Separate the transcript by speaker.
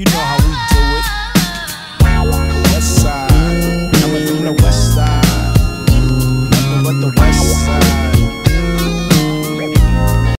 Speaker 1: You know how we do it. West side, coming from the west side. Nothing but the west side.